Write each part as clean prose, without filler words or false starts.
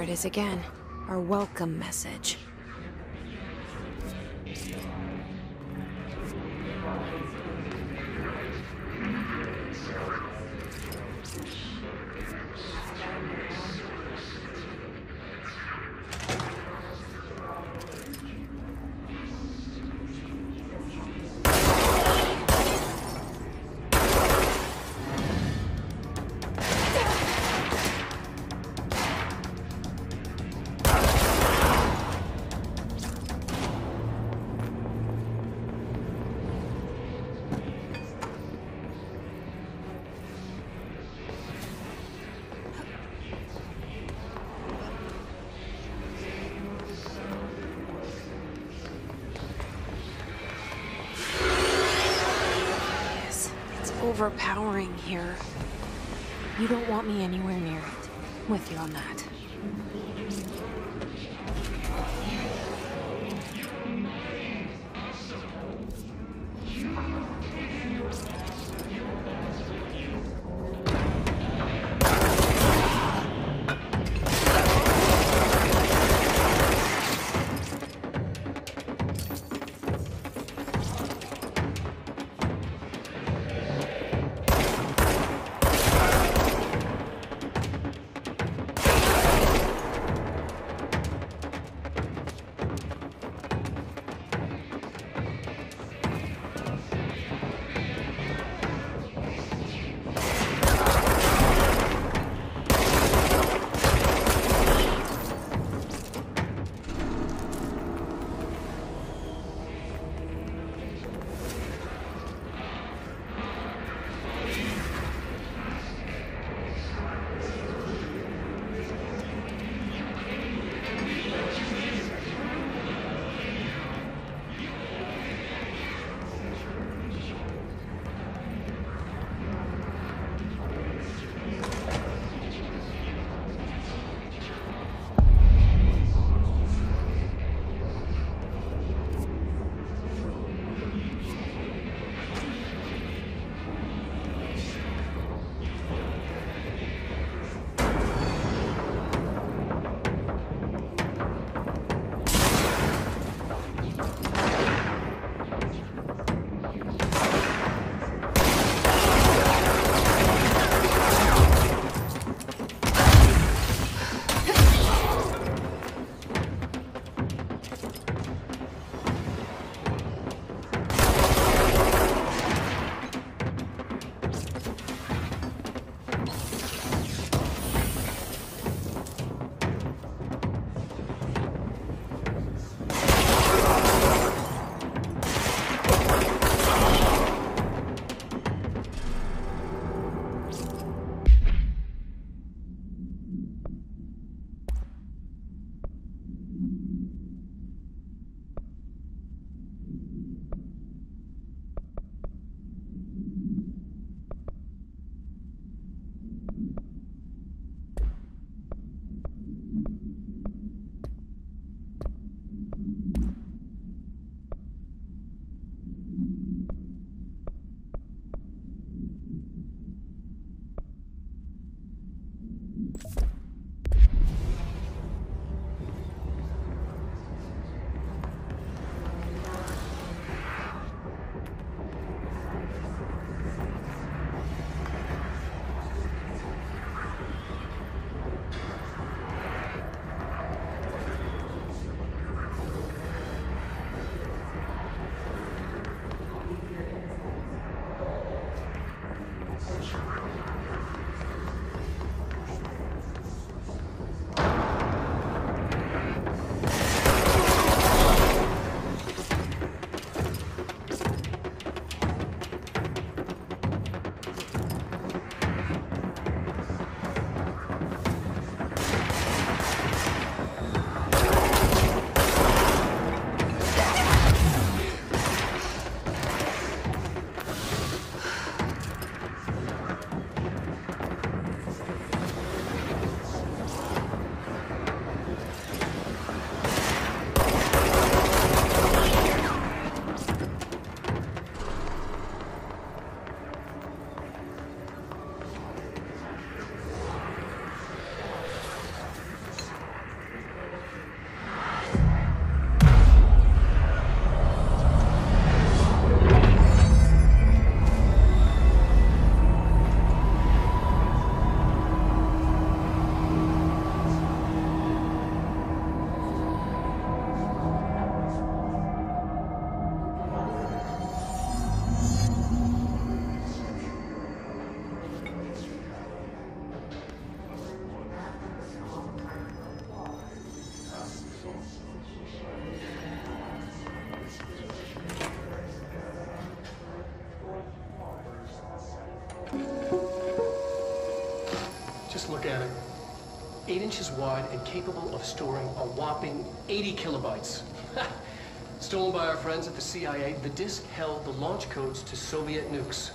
it is again. Our welcome message. Overpowering here. You don't want me anywhere near it. With you on that. 8 inches wide and capable of storing a whopping 80 kilobytes. Stolen by our friends at the CIA, the disk held the launch codes to Soviet nukes.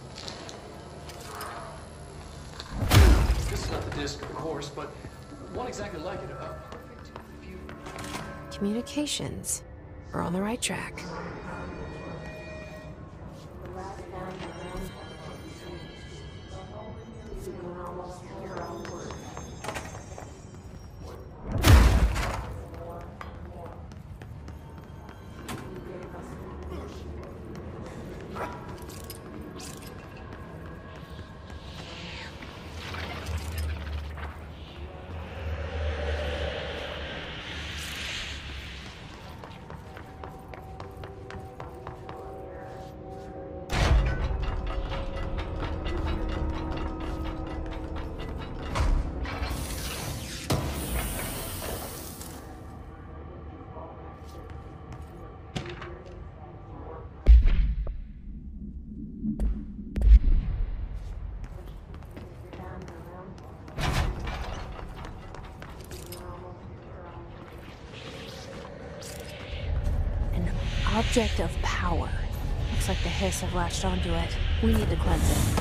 This is not the disk, of course, but one exactly like it. Perfect view. Communications. We're on the right track. Object of power. Looks like the Hiss have latched onto it. We need to cleanse it.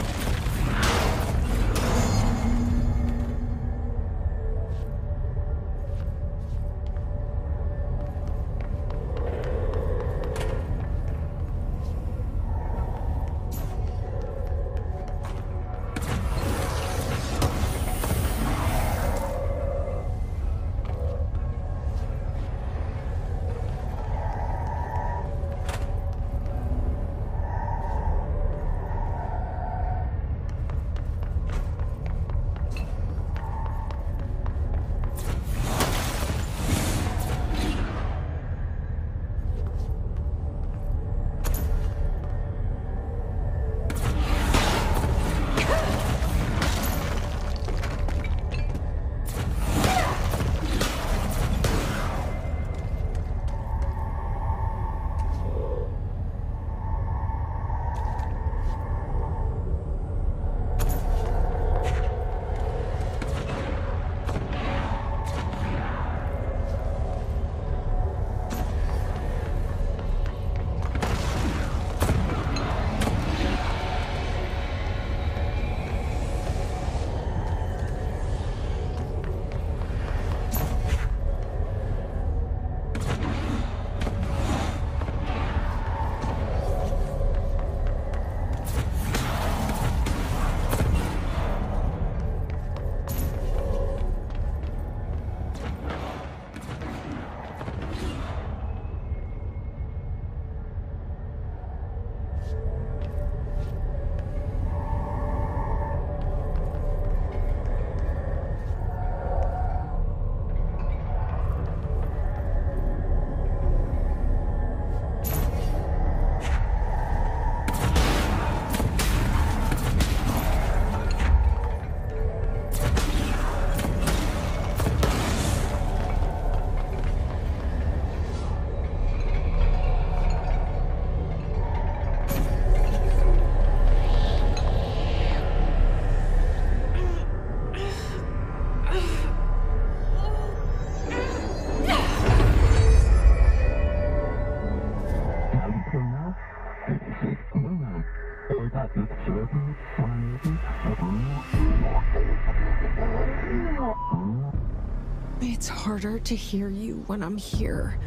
It's harder to hear you when I'm here.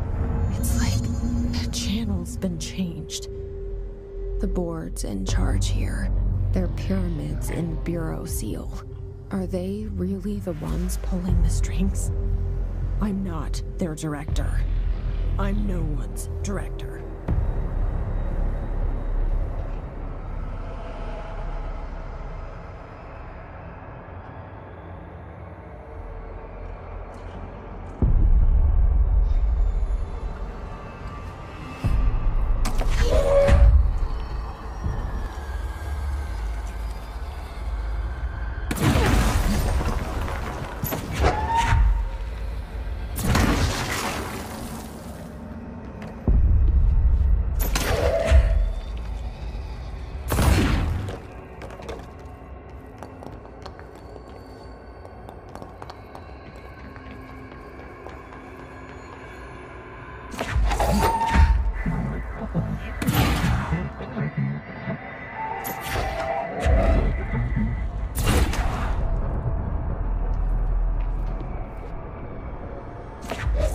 It's like the channel's been changed. The board's in charge here. They're pyramids in Bureau Seal. Are they really the ones pulling the strings? I'm not their director. I'm no one's director.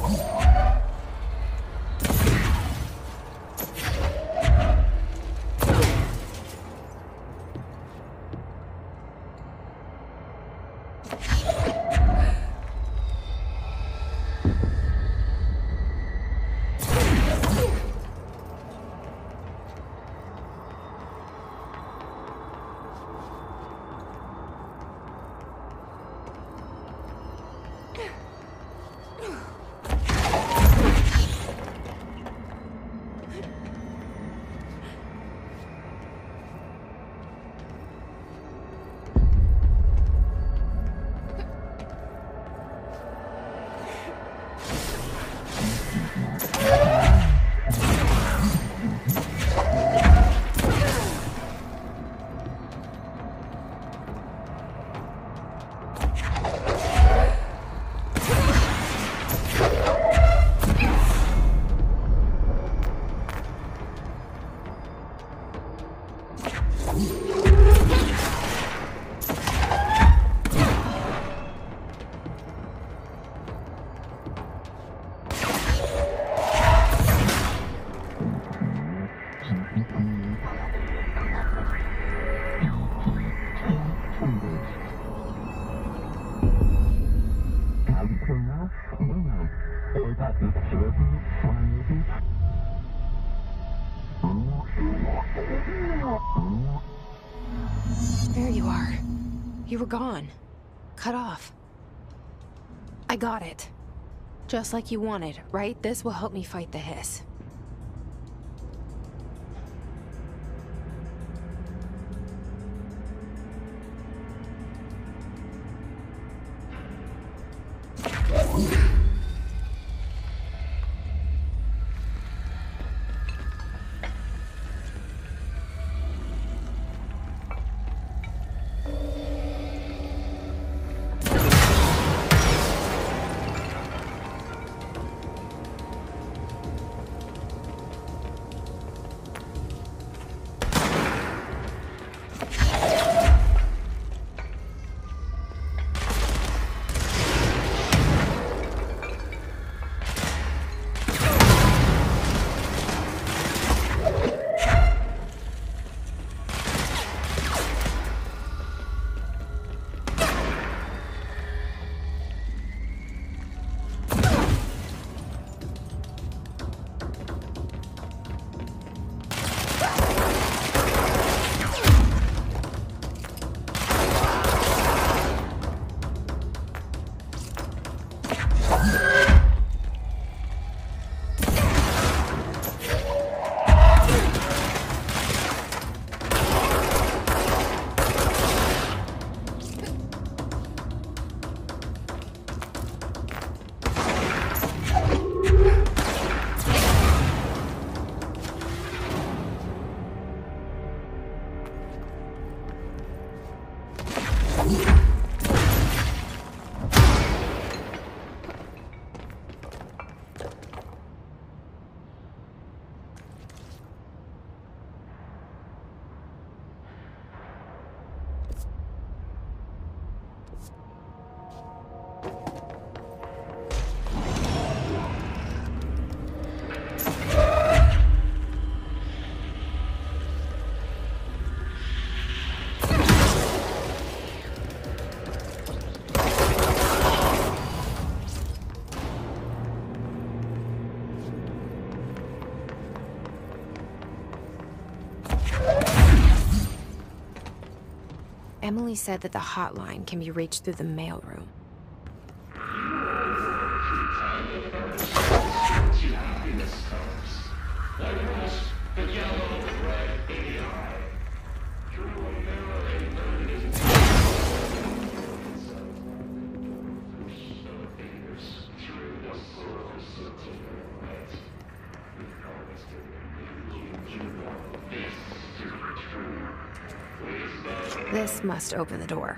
There you are. You were gone. Cut off. I got it. Just like you wanted, right? This will help me fight the hiss. Emily said that the hotline can be reached through the mailroom. This must open the door.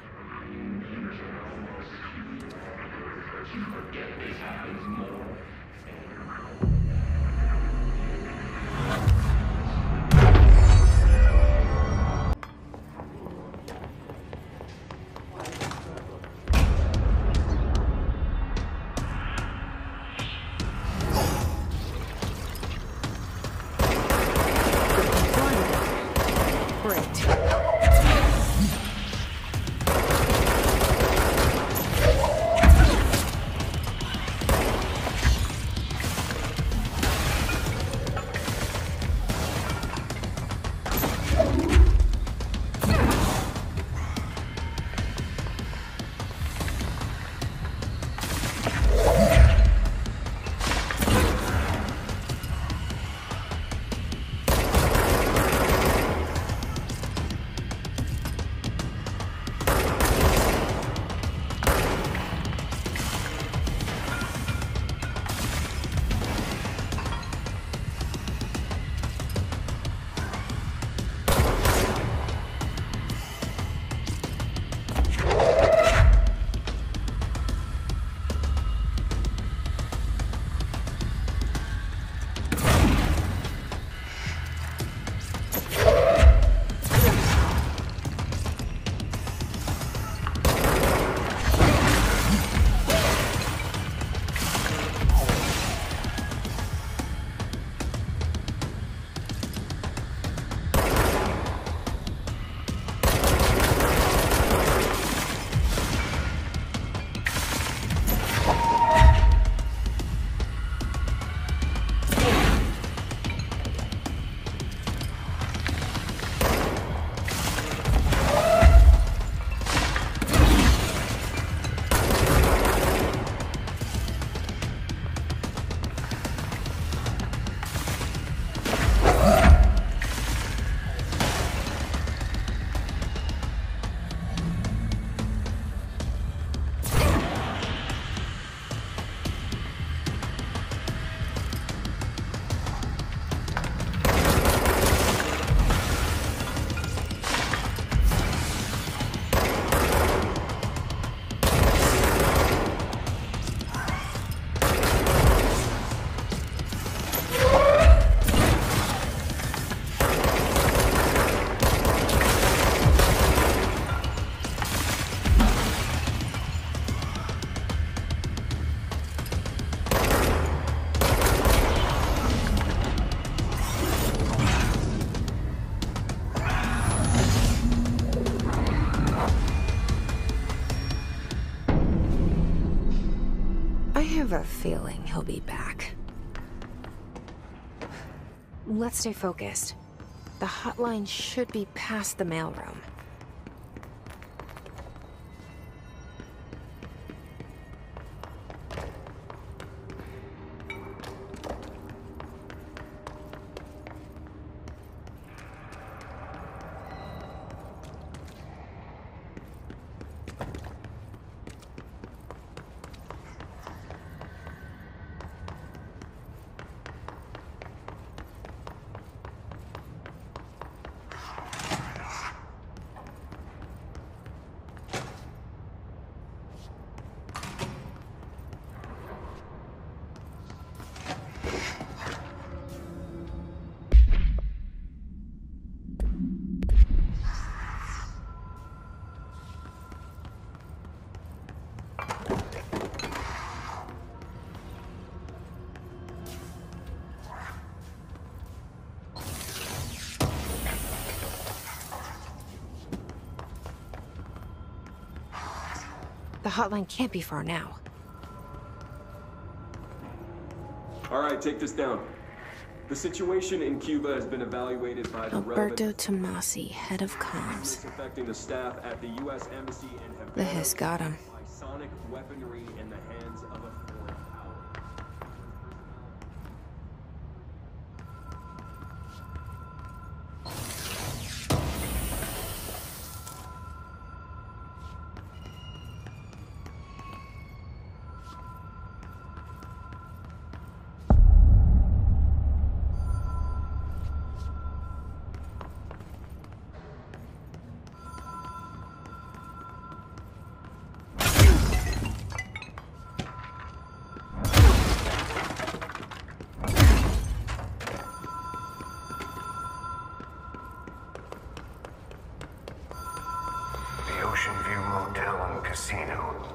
have a feeling he'll be back. Let's stay focused. The hotline should be past the mailroom. The hotline can't be far now. All right, take this down. The situation in Cuba has been evaluated by the Alberto Tomasi, head of comms. affecting the staff at the U.S. Embassy in Havana. The hiss got him. By sonic weaponry in the hands of a foreign power. Ocean View Motel and Casino.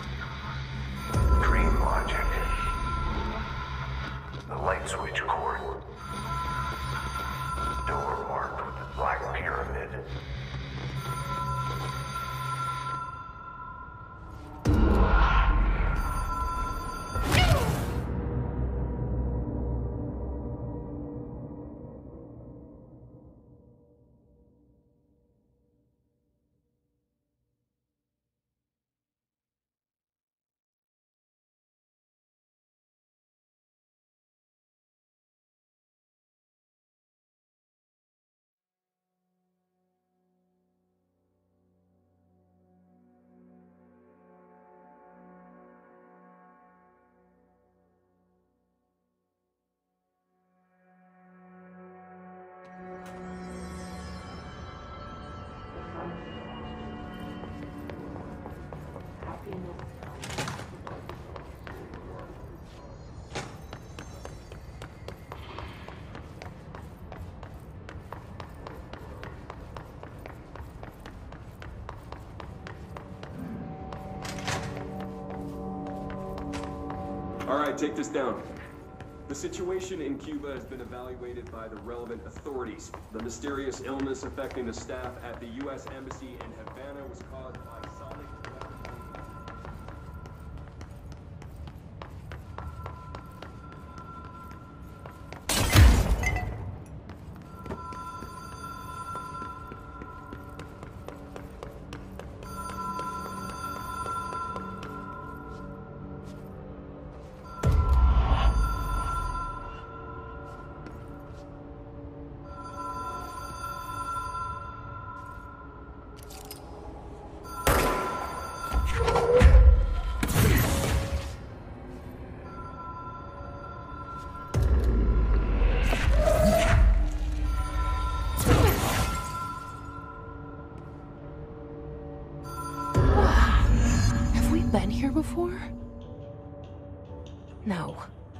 Dream Logic. The light switch cord. Door marked with the Black Pyramid. All right, take this down. The situation in Cuba has been evaluated by the relevant authorities. The mysterious illness affecting the staff at the U.S. Embassy in Havana was caused by sonic weaponry. Been here before? No.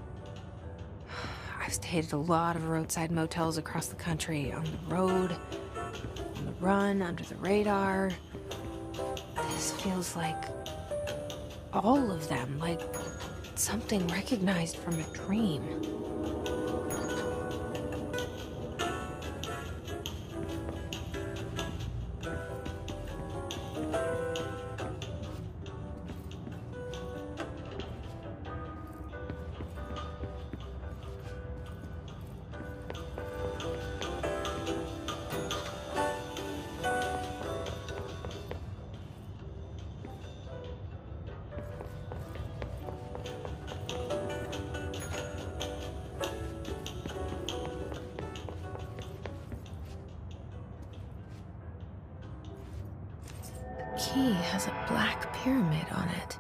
I've stayed at a lot of roadside motels across the country, on the road, on the run, under the radar. This feels like all of them, like something recognized from a dream. key has a black pyramid on it.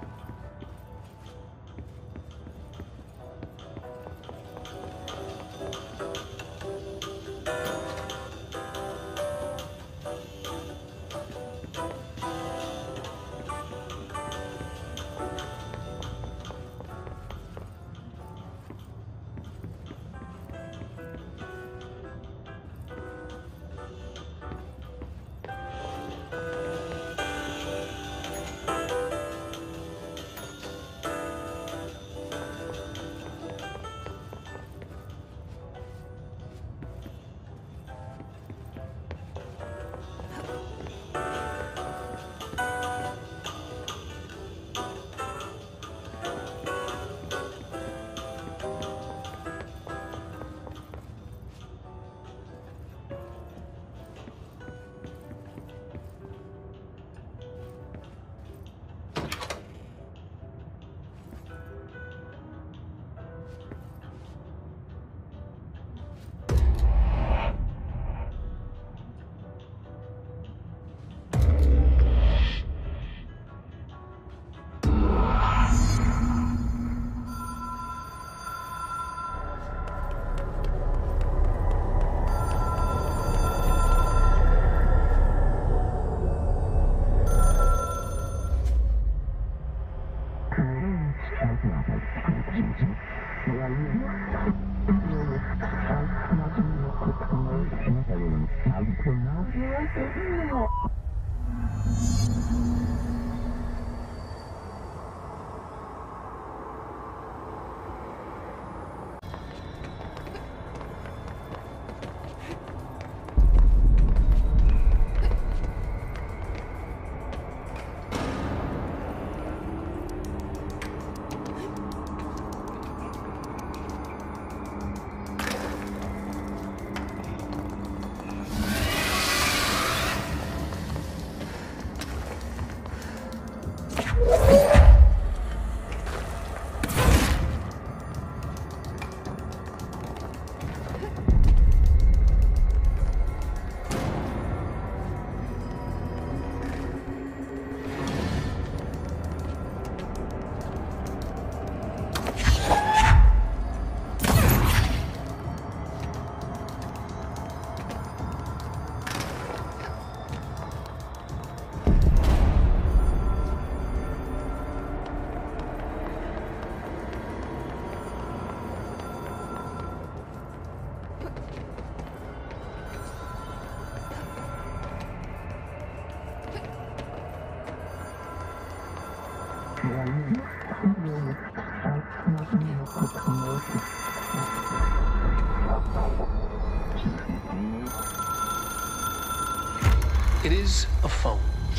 It is a phone.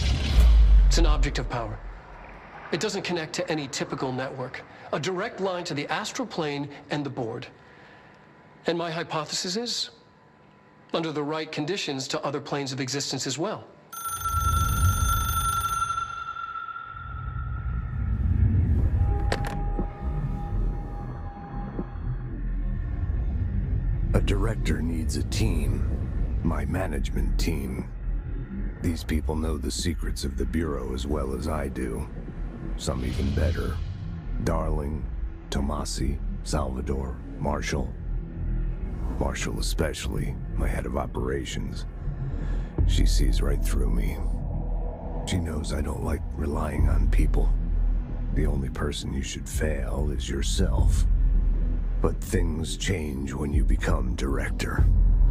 It's an object of power. It doesn't connect to any typical network. A direct line to the astral plane and the board. And my hypothesis is, under the right conditions, to other planes of existence as well. A director needs a team. My management team. These people know the secrets of the Bureau as well as I do. Some even better. Darling, Tomasi, Salvador, Marshall. Marshall especially, my head of operations. She sees right through me. She knows I don't like relying on people. The only person you should fail is yourself. But things change when you become director.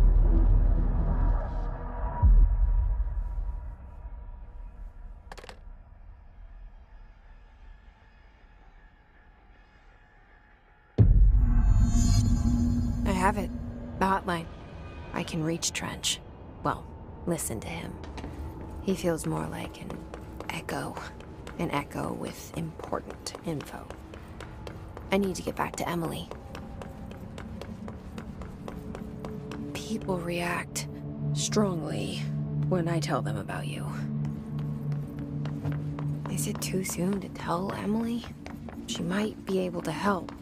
I have it. The hotline. I can reach Trench. Well, listen to him. He feels more like an echo. An echo with important info. I need to get back to Emily. People react strongly when I tell them about you. Is it too soon to tell Emily? She might be able to help.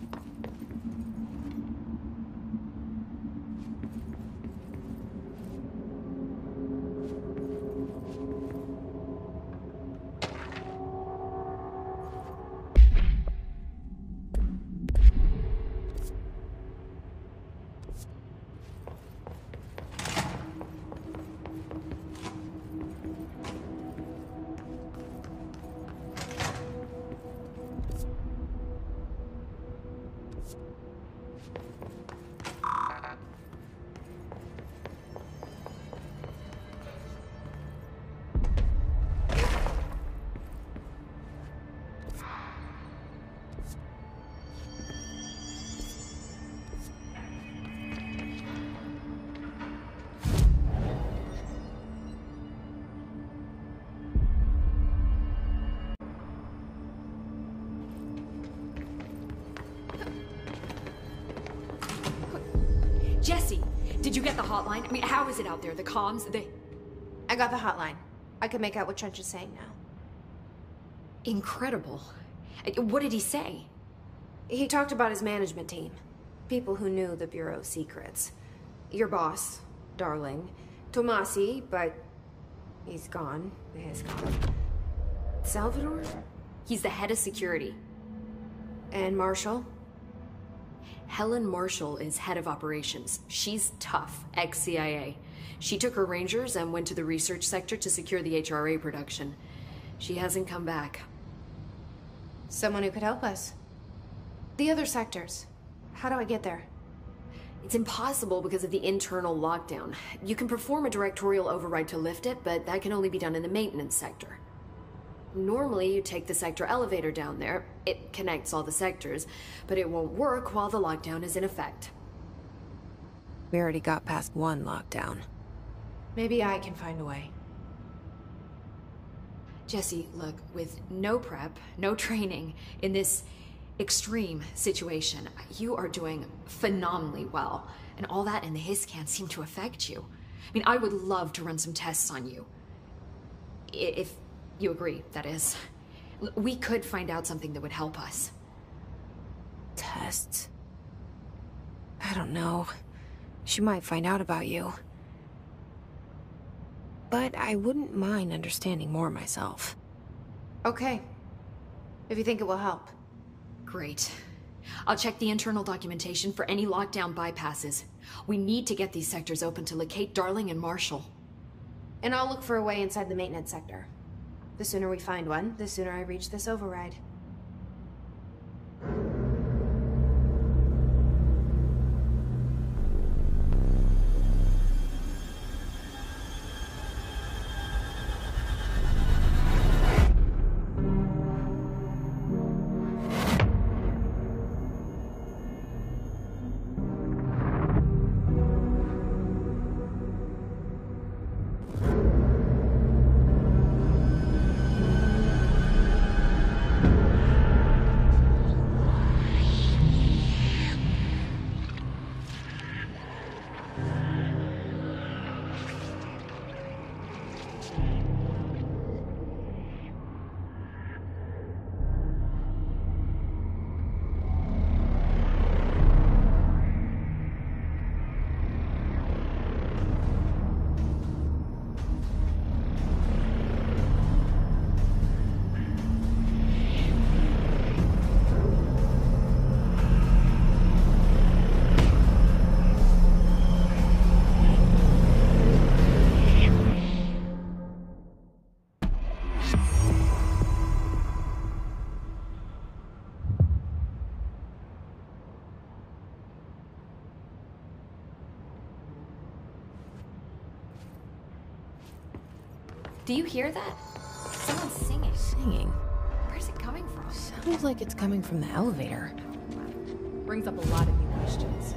Jesse, did you get the hotline? I mean, how is it out there? The comms, I got the hotline. I can make out what Trench is saying now. Incredible. What did he say? He talked about his management team. People who knew the Bureau's secrets. Your boss, Darling. Tomasi, but he's gone. He's gone. Salvador? He's the head of security. And Marshall? Helen Marshall is head of operations. She's tough, ex-CIA. She took her rangers and went to the research sector to secure the HRA production. She hasn't come back. Someone who could help us. The other sectors. How do I get there? It's impossible because of the internal lockdown. You can perform a directorial override to lift it, but that can only be done in the maintenance sector. Normally, you take the sector elevator down there. It connects all the sectors, but it won't work while the lockdown is in effect. We already got past one lockdown. Maybe I can find a way. Jesse, look, with no prep, no training, in this extreme situation, you are doing phenomenally well. And all that and the hiss can't seem to affect you. I mean, I would love to run some tests on you. If you agree, that is. We could find out something that would help us. Tests? I don't know. She might find out about you. But I wouldn't mind understanding more myself. Okay. If you think it will help. Great. I'll check the internal documentation for any lockdown bypasses. We need to get these sectors open to locate Darling and Marshall. And I'll look for a way inside the maintenance sector. The sooner we find one, the sooner I reach this override. Do you hear that? Someone's singing. Singing? Where's it coming from? Sounds like it's coming from the elevator. Brings up a lot of new questions.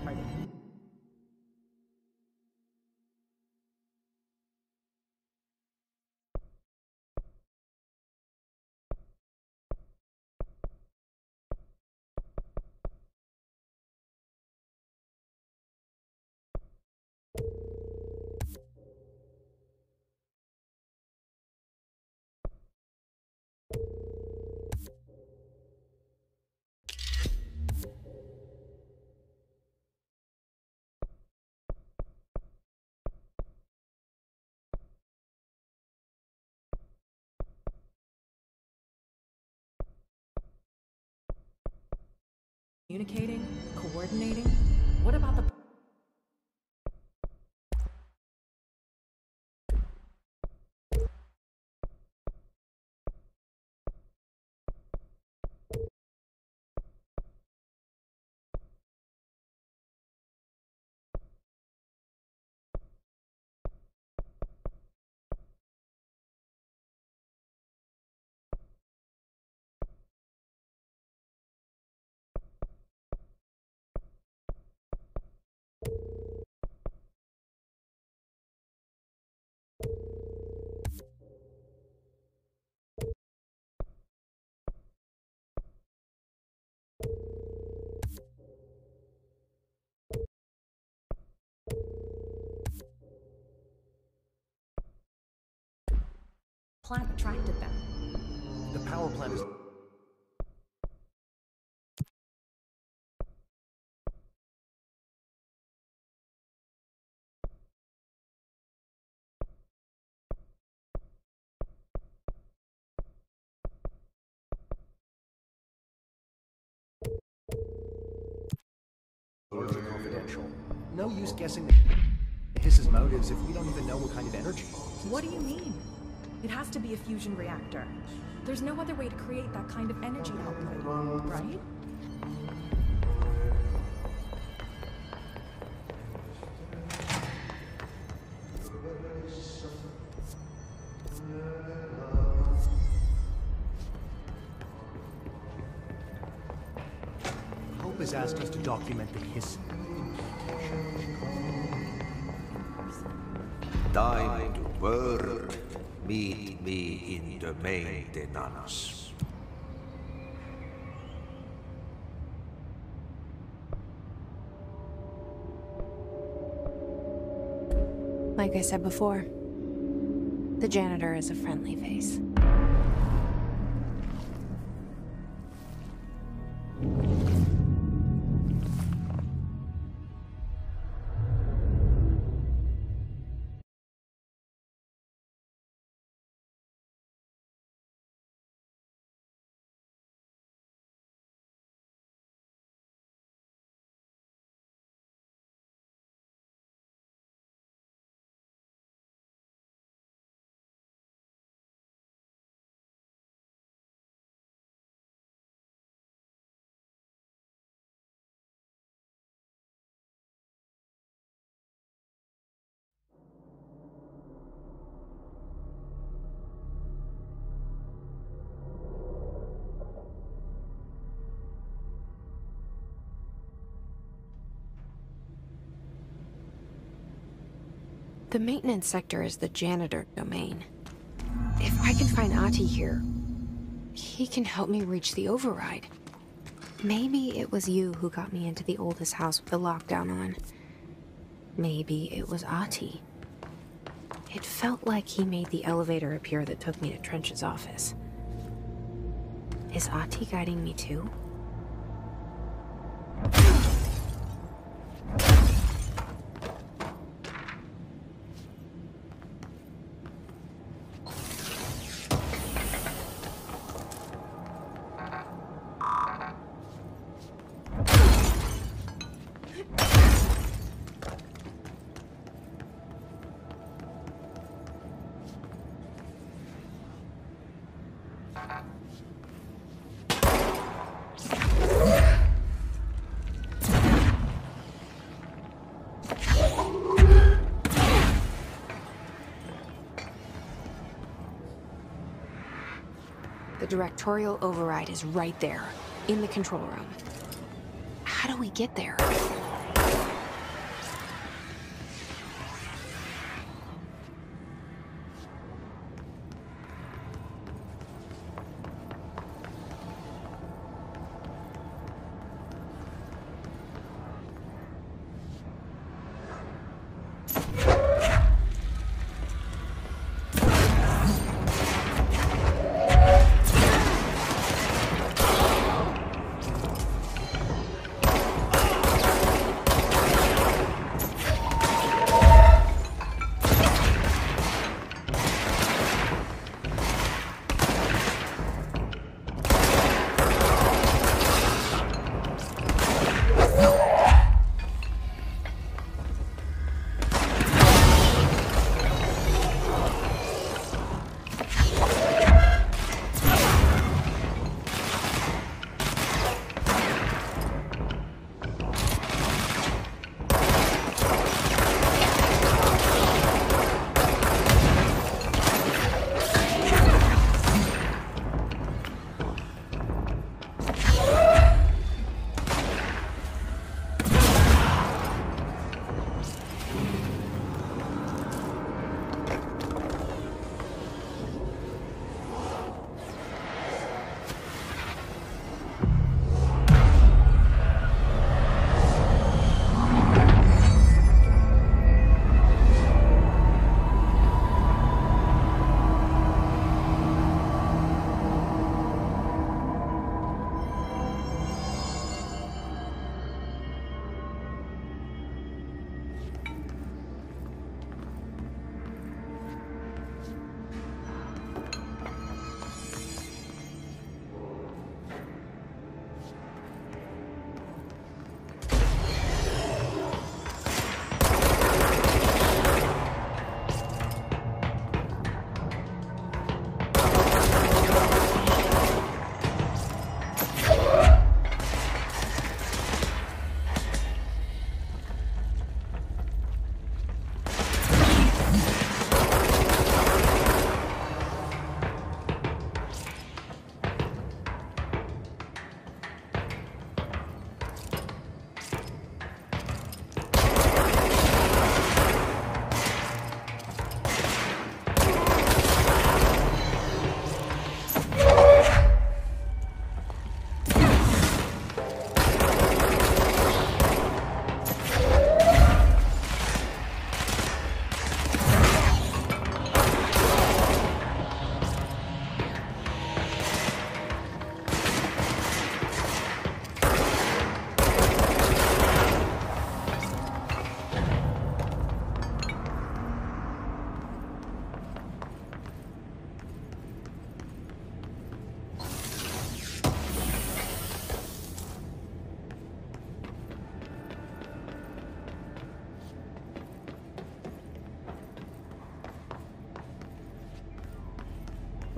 Communicating, coordinating. What about the plant attracted them. The power plant is... confidential. No use guessing his motives if we don't even know what kind of energy. What do you mean? It has to be a fusion reactor. There's no other way to create that kind of energy output, right? Hope has asked us to document the hiss. Time to work. Meet me in the maintenance. Like I said before, the janitor is a friendly face. The maintenance sector is the janitor domain. If I can find Ahti here, he can help me reach the override. Maybe it was you who got me into the oldest house with the lockdown on. Maybe it was Ahti. It felt like he made the elevator appear that took me to Trench's office. Is Ahti guiding me too? The directorial override is right there, in the control room. How do we get there?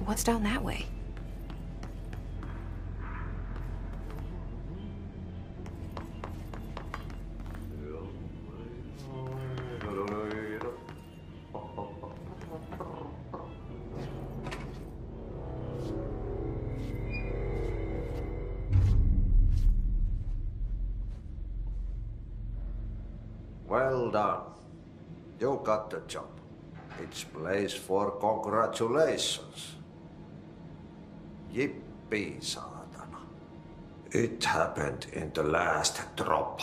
What's down that way? Well done. You got the job. It's place for congratulations. Yippee, saatana. It happened in the last drop.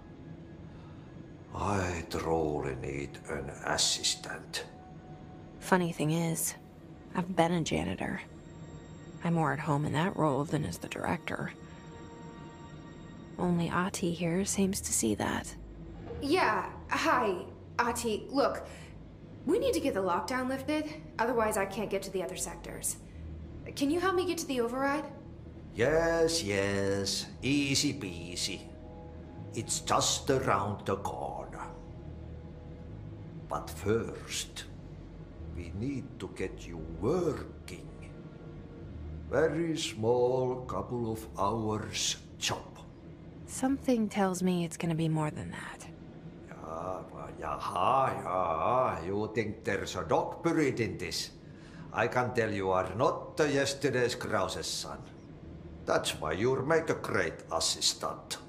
I truly need an assistant. Funny thing is, I've been a janitor. I'm more at home in that role than as the director. Only Ahti here seems to see that. Yeah, hi, Ahti. Look, we need to get the lockdown lifted, otherwise I can't get to the other sectors. Can you help me get to the override? Yes, easy peasy. It's just around the corner. But first, we need to get you working. Very small, couple of hours job. Something tells me it's gonna be more than that. Yeah, you think there's a dog buried in this? I can tell you are not yesterday's Krause's son. That's why you'll make a great assistant.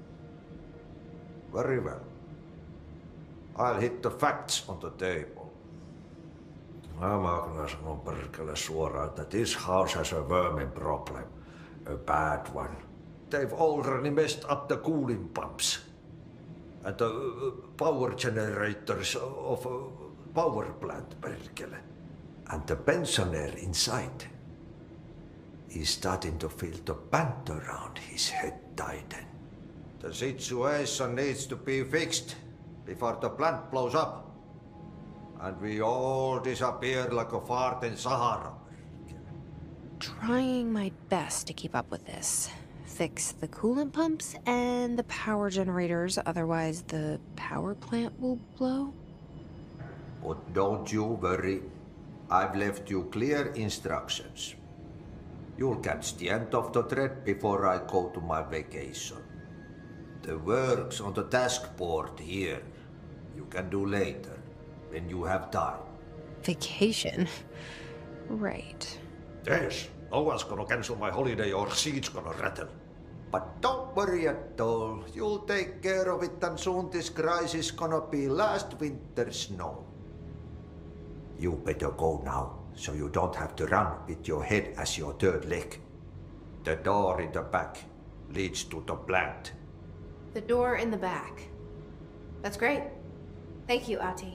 Very well. I'll hit the facts on the table. Mä kyllä sanon perkele suoraan, että this house has a vermin problem. A bad one. They've already messed up the cooling pumps. And the power generators of a power plant, perkele. And the pensioner inside is starting to feel the band around his head tighten. The situation needs to be fixed before the plant blows up. And we all disappear like a fart in Sahara. Trying my best to keep up with this. Fix the coolant pumps and the power generators, otherwise the power plant will blow. But don't you worry. I've left you clear instructions. You'll catch the end of the thread before I go to my vacation. The work's on the task board here. You can do later, when you have time. Vacation? Right. Yes, no one's gonna cancel my holiday or seat's gonna rattle. But don't worry at all. You'll take care of it and soon this crisis gonna be last winter's snow. You better go now, so you don't have to run with your head as your third leg. The door in the back leads to the plant. The door in the back. That's great. Thank you, Ahti.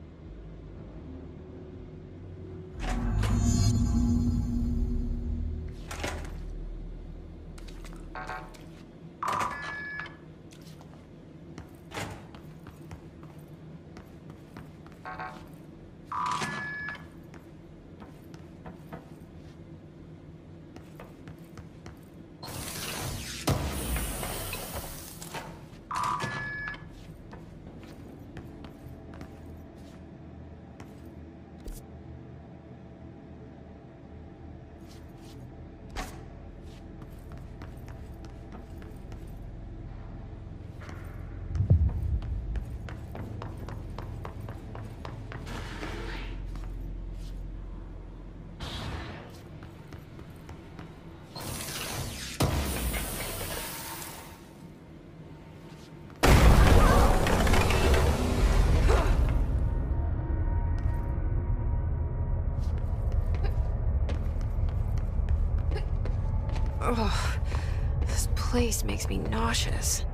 Ugh, this place makes me nauseous.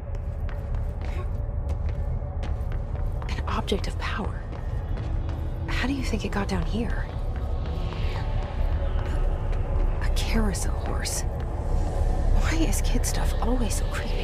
An object of power. How do you think it got down here? A carousel horse. Why is kid stuff always so creepy?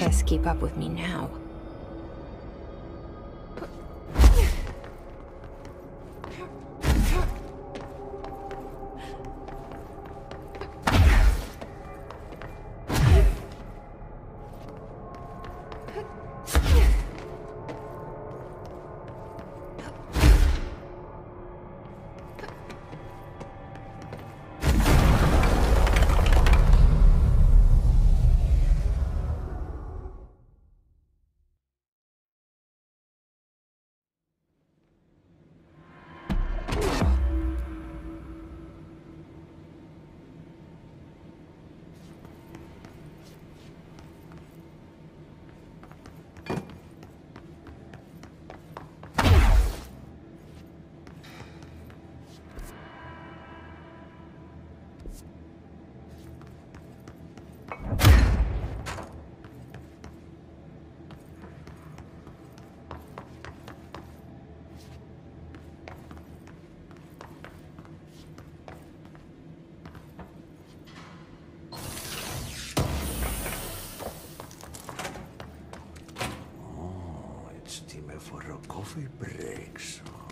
Best keep up with me now. Time for a coffee break, so...